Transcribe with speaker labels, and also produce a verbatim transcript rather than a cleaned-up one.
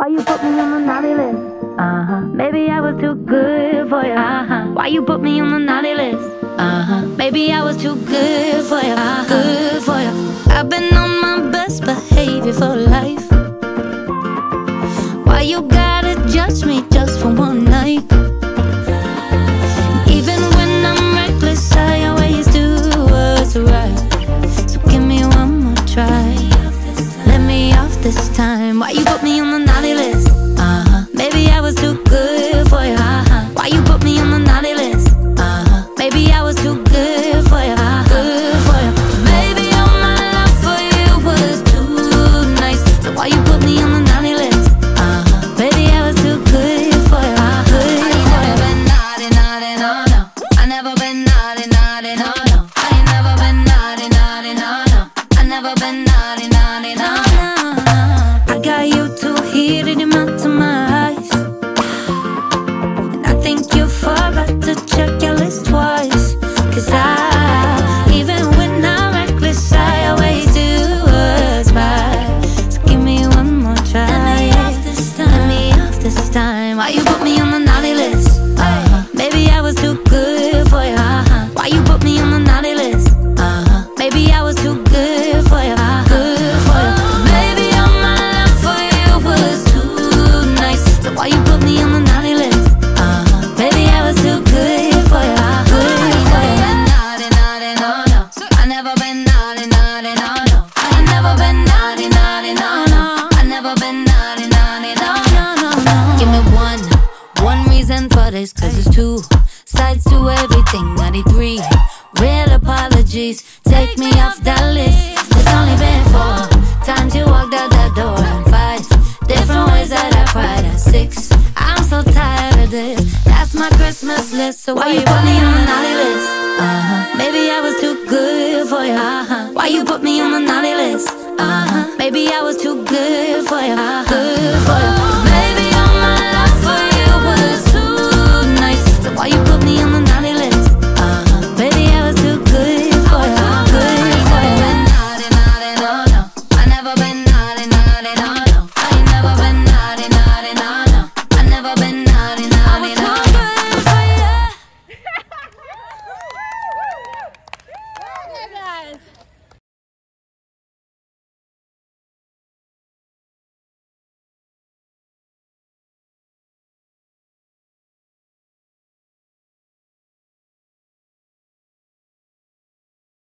Speaker 1: Why you put me on the naughty list? Uh-huh. Maybe I was too good for you. Uh-huh. Why you put me on the naughty list? Uh-huh. Maybe I was too good for you. Uh-huh. Good for you. I've been on my best behavior for life. Why you gotta judge me just for one night? Even when I'm reckless, I always do what's right. So give me one more try. Let me off this time. Why you put me on the naughty list? Uh-huh. Maybe I was too good for you. Uh-huh. Why you put me on the naughty list? Uh-huh. Maybe I was too good for you. Uh-huh. Good for you. Maybe all my love for you was too nice. So why you put me on the naughty list? Uh-huh. Maybe I was too good for you. Uh-huh. Good for you. I ain't never been naughty, naughty, no, no. I never been naughty, naughty, no, no. I ain't never been naughty, naughty, no, no. I never been naughty, naughty, no, no. I got you too heated, you melt to my eyes. And I think you forgot to check your list twice. Cause I, even when I'm reckless, I always do what's right. So give me one more try. Let me off this time. Let me off this time. Why you put me on the naughty list? Uh-huh. Maybe I was too good for you. Uh-huh. Why you put me on the naughty list? Uh-huh. Maybe I was too good for you. Uh-huh. Good for you. Maybe all my love for you was too nice. So why you put me on the naughty list? Uh-huh. Maybe I was too good for you. Uh-huh. Good for you. Naughty, naughty, no, no. I never been naughty, naughty, no, no. I ain't never been naughty, naughty, no, no. I never been naughty, naughty, no, no, no, no. Give me one, one reason for this, cause it's two sides to everything. I need three real apologies. Take me off that list. It's only been four times you walked out that door, and five different ways that I cried. At six, I'm so tired of this. That's my Christmas list. So why you put me on the naughty list? Uh-huh. Maybe I was too good for you. Uh-huh. Why you put me on the naughty list? Uh-huh. Maybe I was too good for you. Uh-huh. Good for you.